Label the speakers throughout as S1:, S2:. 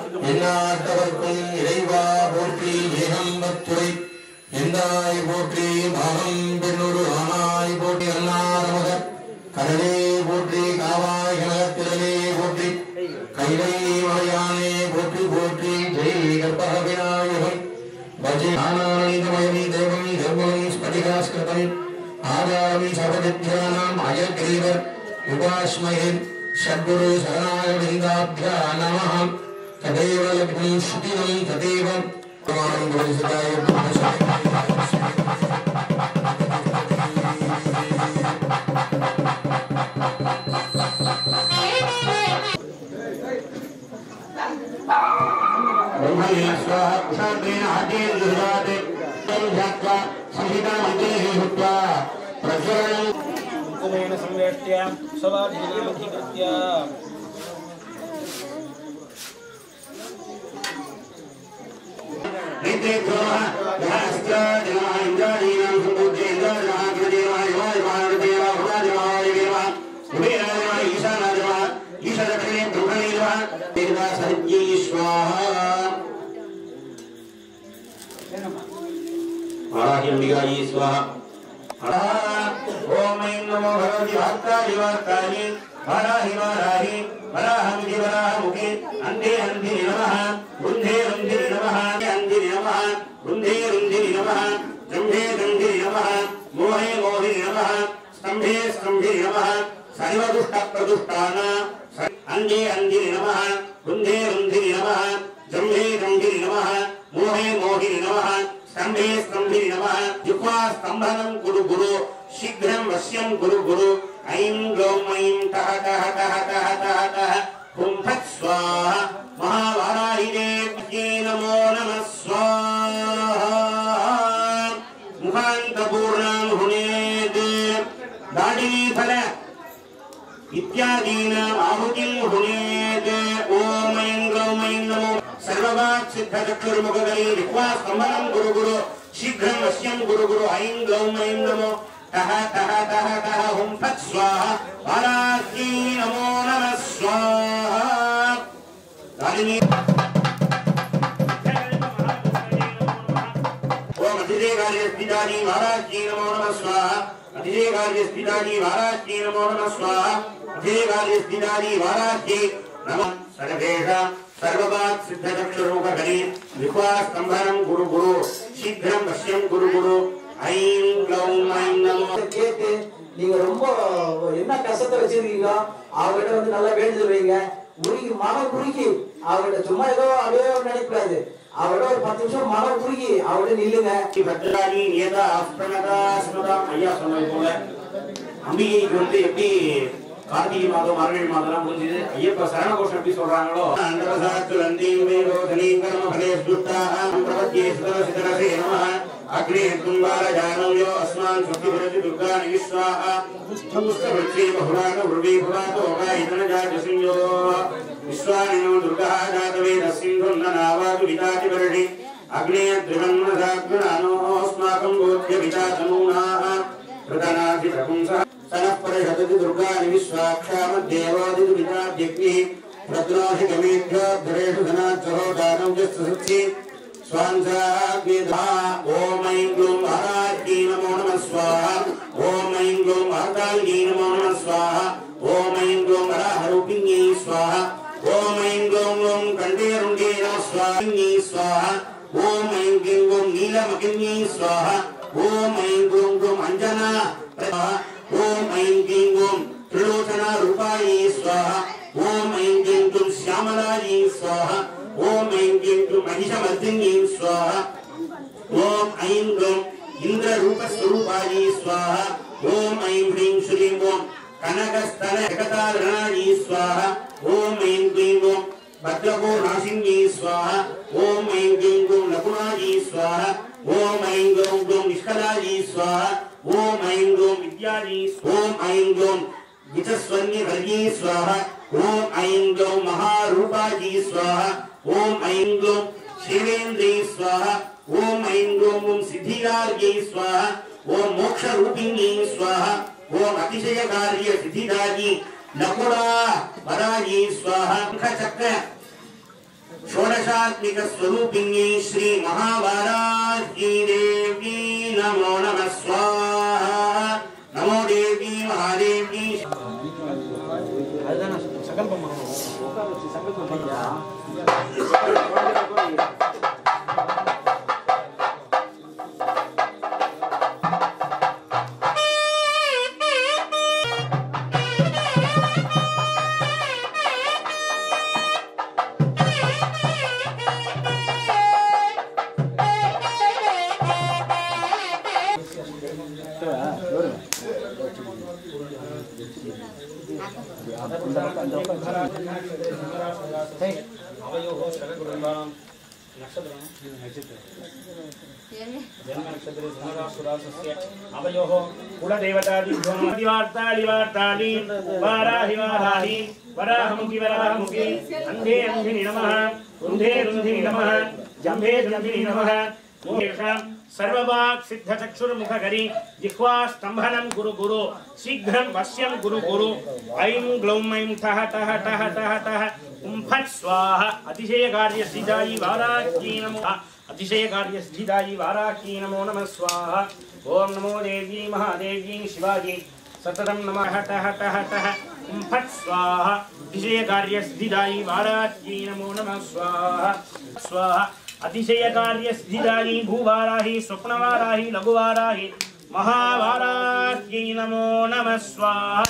S1: எந்நாட்டவர்க்கும் இறைவா போற்றி ஏகம்பத்துறை எந்தாய் போற்றி பாகம் பெண்ணொரு ஆனாய் போற்றி அன்னாரமக கடலே போற்றி காவாய் கனகத்திலே போற்றி கைலை மலையானே போற்றி போற்றி ஜெய் கற்பக விநாயகம் பஜே ஆனந்தமயி தேவம் தர்மம் ஸ்படிகாஸ்கிருதம் ஆதாரம் சபதித்யானாம் அயக்ரீவர் உபாஸ்மஹே षड्गुरु शरणाय वृंदाभ्या नमः तदेव लग्नं श्रुतिनं तदेव भगवान् गुरुसदाय
S2: संवेट्य सवाधिकृत्य ओम नमो भगवती वाक्काली वाक्काली वराहि वराहि वराहमुखि वराहमुखि अंधे अंधे नमः रुंधे रुंधे नमः अंधे नमः रुंधे रुंधे नमः जंभे जंभे नमः मोहे मोहे नमः स्तंभे स्तंभे नमः सर्वदुष्ट प्रदुष्टान अंधे अंधे नमः रुंधे रुंधे नमः जंभे जंभे नमः मोहे मोहे नमः स्तंभे स्तंभे नमः जिह्वा स्तंभनं कुरु गुरु शीघ्रं वश्यं गुरु गुरु ऐं ग्लौं ऐं तः तः तः तः तः तः हुं फट् स्वाहा महावाराहि देव्यै नमो नमः स्वाहा मुखान्तपूर्णां हुनेत् दाडिनी फल इत्यादीनाम् आहुतिं हुनेत् ॐ ऐं ग्लौं ऐं नमो सर्ववाक् सिद्धचक्षुर्मुखगली जिह्वा स्तंभनं गुरु गुरु शीघ्रं वश्यं गुरु गुरु ऐं ग्लौं ऐं नमो तः तः तः तः हुं फट् स्वाहा वाराह्यै नमो नमः स्वाहा दारिणी ओम अतिदेगार्य स्थितानि वाराह्यै नमो नमः स्वाहा अतिदेगार्य स्थितानि वाराह्यै नमो नमः स्वाहा अतिदेगार्य स्थितानि वाराह्यै नमः सर्वेषां सर्ववाक् सिद्धचक्षुर्मुखगली जिह्वा स्तंभनं गुरु गुरु शीघ्रं वश्यं गुरु गुरु ஐம் க்ளௌம் ஐம் நமோ
S3: கேட்டு நீங்க ரொம்ப என்ன கஷ்டத்தை வச்சிருக்கீங்க அவர்கிட்ட வந்து நல்லா வேண்டுதல் வைங்க உருகி மனம் உருகி அவர்கிட்ட சும்மா ஏதோ அப்படியே நினைக்கூடாது அவரோட ஒரு 10 நிமிஷம் மனம் உருகி அவரோட நில்லுங்க
S2: பத்ராணி ஏதா அஸ்பிரணதா ஸ்மதா ஐயா சொன்னது போல அம்பிகைக்கு வந்து எப்படி கார்த்திகை மாதம் மார்கழி மாதம்லாம் முடிஞ்சது ஐயப்ப சரண கோஷம் எப்படி சொல்றாங்களோ அந்தரசாத்து லந்தீம் வேரோதனீம் கர்ம ஃபலே சுட்டாஹ பிரபத்யே சுதரசிதரசே நமஹ அக்னே தும்பார ஜானோயோ அஸ்மான் சுத்திபரதி துர்கானி விஸ்வாஹ புஷ்டபுஷ்டவச்சி பஹுராக உர்வி புராதோ காயிதன ஜாஜசிஞ்சோ விஸ்வானினோ துர்கா ஜாதவேத சிந்துன்ன நாவாது விதாதி வருஷி அக்னே திரிவன்மதாக்னானோ அஸ்மாகம் கோத்ய விதாசனூனாஹ பிரதனாதி பிரபும்ச सनपरिषदति दुर्गानि विश्वाक्षामद्देवादिति विद्याद्यग्निः भद्राहि गमेभ्यो धरेषु धनाच्चरो दानं च सुसुत्सि स्वांसाग्निधा ॐ ऐं ग्लौं वाराह्यै नमो नमः स्वाहा ॐ ऐं ग्लौं वाताल्यै नमो नमः स्वाहा ॐ ऐं ग्लौं वराहरूपिण्यै स्वाहा ॐ ऐं ग्लौं ग्लौं कण्ठेरुण्डे नमः स्वाहायै स्वाहा ॐ ऐं ग्लीं ग्लौं नीलमकिन्यै स्वाहा ॐ ऐं ग्लौं ग्लौं अञ्जना ओम ऐं क्लीं ओम त्रिलोचना रूपायै स्वाहा ओम ऐं क्लीं तुम श्यामलायै स्वाहा ओम ऐं क्लीं तुम महिषमर्दिन्यै स्वाहा ओम ऐं ग्लौं इंद्र रूप स्वरूपायै स्वाहा ओम ऐं क्लीं श्रीं ओम कनकस्तन एकतारणायै स्वाहा ओम ऐं क्लीं ओम भद्रको नाशिन्यै स्वाहा ओम ऐं क्लीं ओम लकुणायै स्वाहा ओम ऐं ग्लौं ग्लौं निष्कलायै स्वाहा ओम ऐं ग्लौं विद्यायै ओम ऐं ग्लौं विचस्वन्य वर्गी स्वाहा ओम ऐं ग्लौं महारूपायै स्वाहा ओम ऐं ग्लौं शिवेन्द्रै स्वाहा ओम ऐं ग्लौं सिद्धिदार्यै स्वाहा ओम मोक्ष रूपिण्यै स्वाहा ओम अतिशय कार्य सिद्धिदारी नकुला वरायै स्वाहा चक्र आध्यात्मिक स्वरूपिणी श्री महावाराही देवी नमो नमः स्वाहा नमो देवी महादेवी सर्ववाक् सिद्ध चक्षुर्मुखकरी जिह्वा स्तंभनं गुरु गुरु शीघ्रं वश्यं गुरु गुरु ऐं ग्लौं ऐं ठः ठः ठः ठः ठः फट् स्वाहा अतिशय कार्य सिद्धायि वाराह्यै नमो अतिशय कार्य सिद्धायि वाराह्यै नमो नमः स्वाहा ओम नमो देवी महादेवी शिवाजी सततं नमः ठः ठः ठः फट् स्वाहा अतिशय कार्य सिद्धायि वाराह्यै नमो नमः स्वाहा स्वाहा अतिशय कार्य सिद्धायि भूवाराहि स्वप्नवाराहि लघुवाराहि महावाराह्यै नमो नमः स्वाहा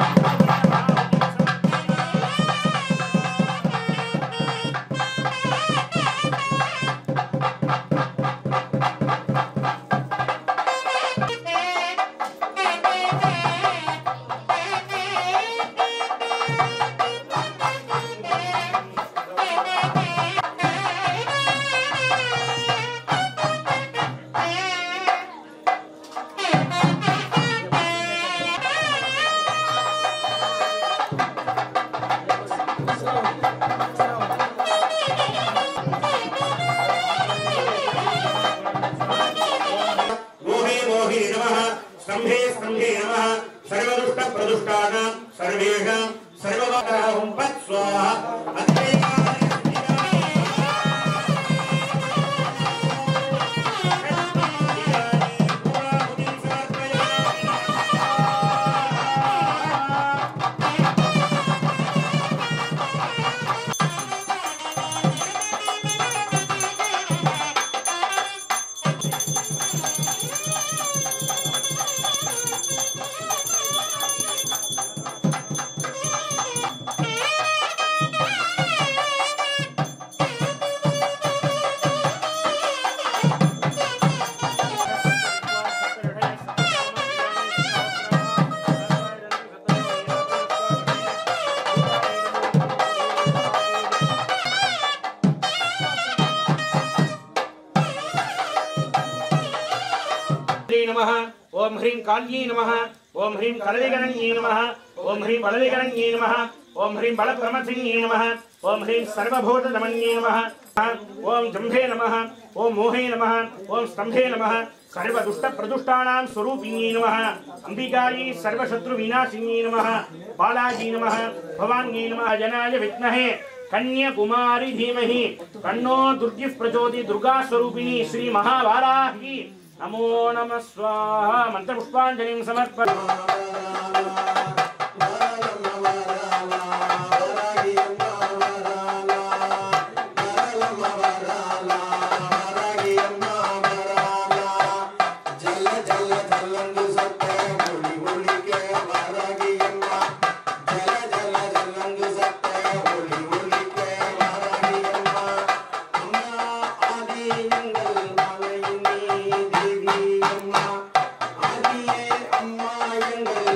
S2: स्तंभे स्तंभे नमः सर्वदुष्ट प्रदुष्टानां सर्वेषां सर्ववकाहं पत् स्वाहा नमः ओम ह्रीं काल्यै नमः ओम ह्रीं कलविगणन्यै नमः ओम ह्रीं बलविगणन्यै नमः ओम ह्रीं बलप्रमथिन्यै नमः ओम ह्रीं सर्वभूतदमन्यै नमः ओम जम्भे नमः ओम मोहे नमः ओम स्तंभे नमः सर्वदुष्टप्रदुष्टानां स्वरूपिण्यै नमः अंबिकायै सर्वशत्रुविनाशिन्यै नमः बालायै नमः भवान्यै नमः जनाय विद्महे कन्याकुमारी धीमहि तन्नो दुर्गिः प्रचोदयात् दुर्गा स्वरूपिणी श्री महावाराही नमो नमः स्वाहा मंत्रपुष्पांजलिं समर्पयामि
S1: அம்மா எங்கள்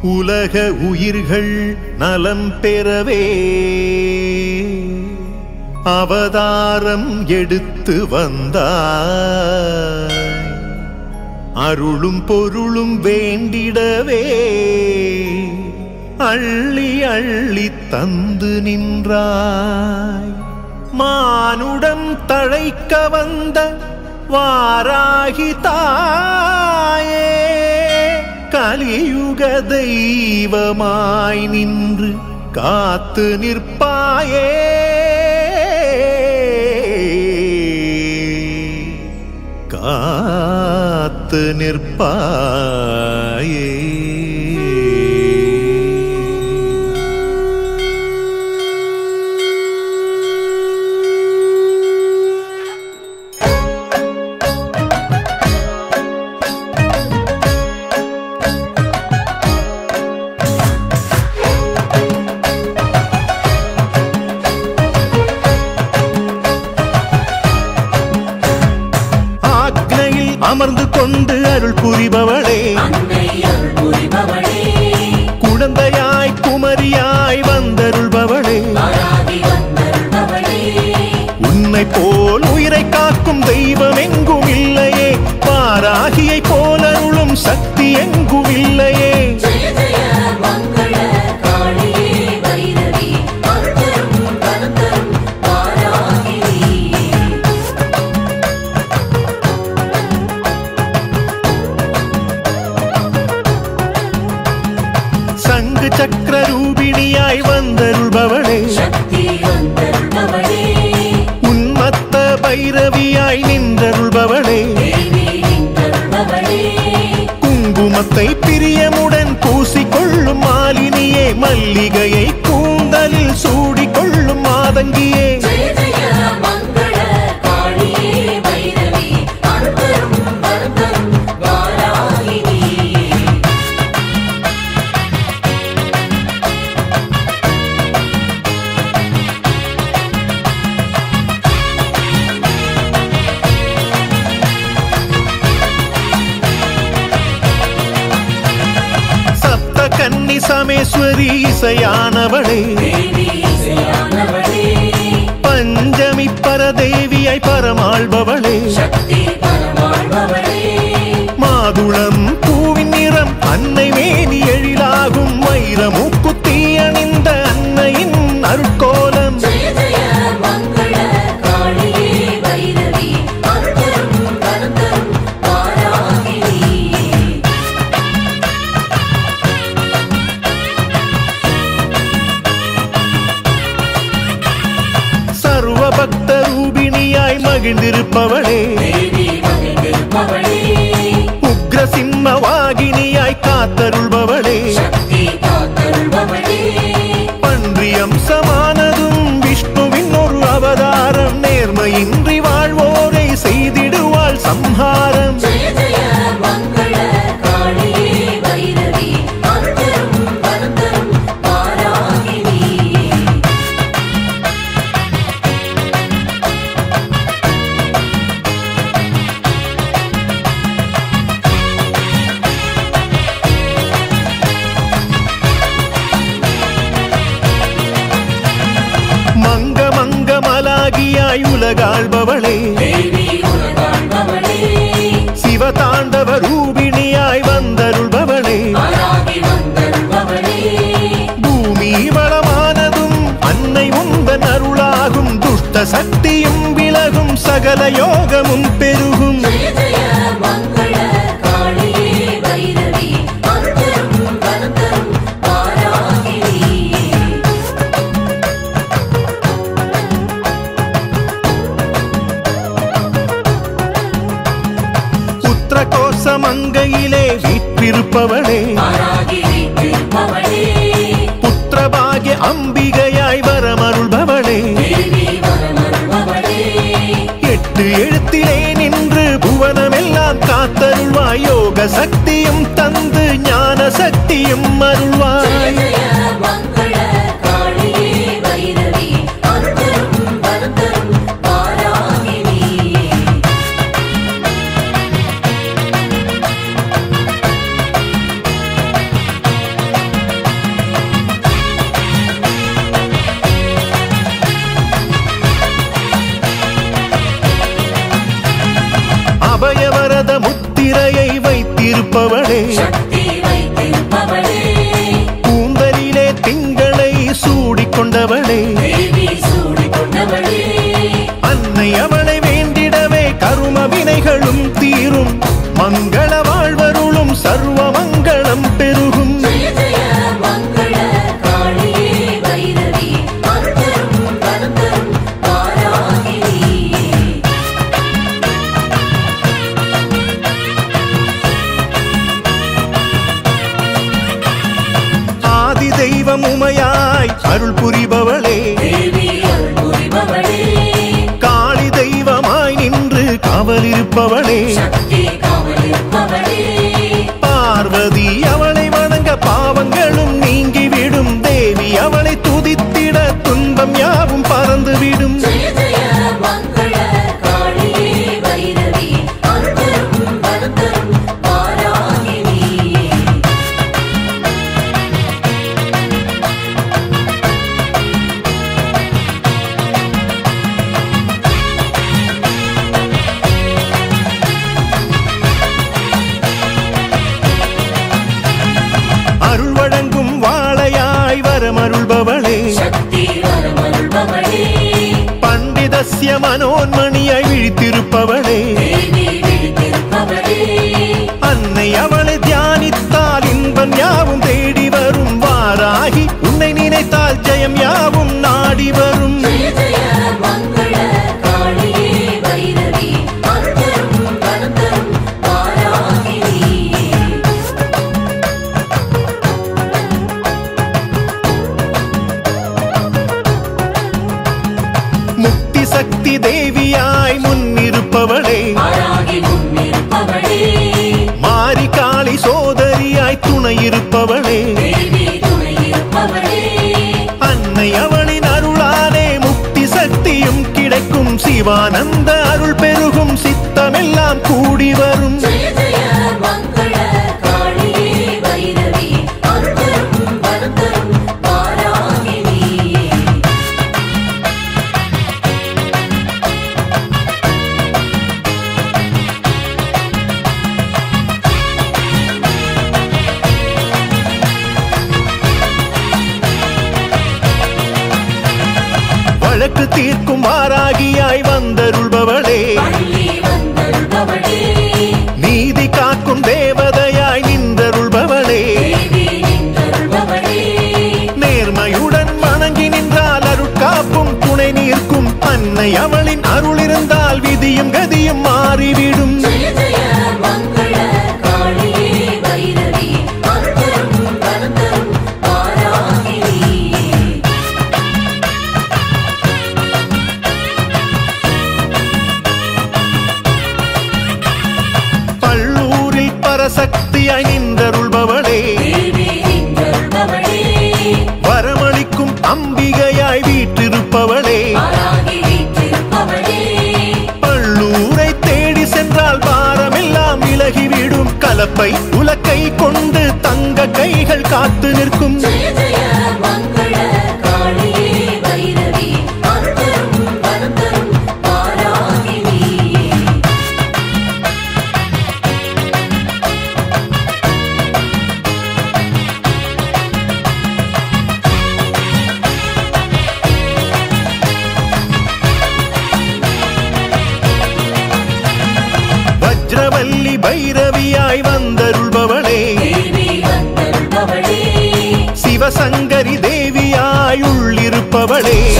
S4: உலக உயிர்கள் நலம் பெறவே அவதாரம் எடுத்து வந்தாய். அருளும் பொருளும் வேண்டிடவே அள்ளி அள்ளி தந்து நின்றாய். மானுடம் தழைக்க வந்த வாராகி தாயே, கலியுக தெய்வமாய் நின்று காத்து நிற்பாயே. காத்து நிற்பாயே. அமர்ந்து கொண்டு அருள் புரிபவளே, குழந்தையாய் குமரியாய் வந்தருள்பவளே, உன்னை போல் உயிரை காக்கும் தெய்வம் எங்கும் இல்லையே, வாராகியை போல் அருளும் சக்தி எங்கும் இல்லையே. சக்கர ரூபிணியாய் வந்தருள்பவளே, உன்மத்த பைரவியாய் நின்றருள்பவளே, குங்குமத்தை பிரியமுடன் பூசிக்கொள்ளும் மாலினியே, மல்லிகையை கூந்தலில் சூடிக்கொள்ளும் மாதங்கியே. கன்னி சமேஸ்வரி இசையானவளே, பஞ்சமி பரதேவியாய் பரமாள்பவளே, மாதுளம் பூவின் நிறம் அன்னை மேனி எழிலாகும், வைரமுக்குத்தி அணிந்த அன்னையின் அருட்கோலம். பக்த ரூபிணியாய் மகிழ்ந்திருப்பவளே, உக்ர சிம்ம வாகினியாய் காத்தருள்பவளே, பன்றி அம்சமானதும் விஷ்ணுவின் ஒரு அவதாரம், நேர்மையின்றி வாழ்வோரை செய்திடுவாள் சம்ஹாரம். மங்கமங்கமலாகியாய் உலகாள்பவளே, சிவதாண்டவ ரூபிணியாய் வந்தருள்பவளே, பூமி வளமானதும் அன்னை உந்தன் அருளாகும், துஷ்ட சக்தியும் விலகும், சகல யோகமும் பெருகும். மங்கையிலே வீற்றிருப்பவளே, புத்திரபாகிய அம்பிகையாய் வரமருள்பவளே, 8 எழுத்திலே நின்று புவனமெல்லாம் காத்தருள்வாய், யோக சக்தியும் தந்து ஞான சக்தியும் அருள்வாய். அருள் புரிபவளே காளி தெய்வமாய் நின்று காவலிருப்பவளே பார்வதி அவளை வணங்க பாவங்களும் நீங்கிவிடும் தேவி அவளை துதித்திட துன்பம் யாவும் பறந்துவிடும் அருள் வழங்கும் வாழையாய் வரமருள்பவளே பண்டிதஸ்ய மனோன்மணியாய் விழித்திருப்பவளே அன்னை அவளை தியானித்தால் இன்பம் யாவும் தேடி வரும் வாராகி உன்னை நினைத்தால் ஜெயம் யாவும் நாடி வரும் முக்தி சக்தி தேவியாய் முன்னிருப்பவளே மாரி காளி சோதரியாய் துணையிருப்பவளே அன்னை அவளின் அருளாலே முக்தி சக்தியும் கிடைக்கும் சிவானந்த அருள் பெருகும் சித்தமெல்லாம் கூடி வரும் வழக்கு தீர்க்கும் வாராகியாய் வந்தருள்பவளே நீதி காக்கும் தேவதையாய் நின்றருள்பவளே நேர்மையுடன் வணங்கி நின்றால் அருட்காப்பும் துணை நீர்க்கும் அன்னை அவளின் அருள் இருந்தால் விதியும் கதியும் மாறிவிடும் சக்தியாய் நின்றருள்பவளே வரமளிக்கும் அம்பிகையாய் வீற்றிருப்பவளே பள்ளூரை தேடி சென்றால் பாரமெல்லாம் விலகிவிடும் கலப்பை உலக்கை கொண்டு தங்க கைகள் காத்து நிற்கும் வஜ்ரவல்லி பைரவியாய் வந்தருள்பவளே சிவசங்கரி தேவியாய் உள்ளிருப்பவளே